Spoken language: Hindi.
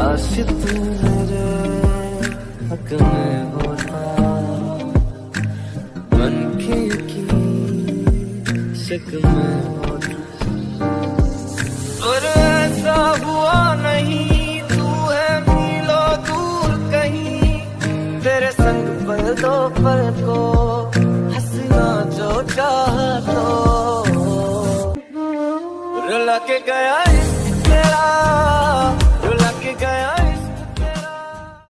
काश तू मेरे हक में होता, बनके की शक में होता। और ऐसा हुआ नहीं, तू है मीलों दूर कहीं, तेरे संग पल दो पल को हंसना जो चाह तो। रुला के गया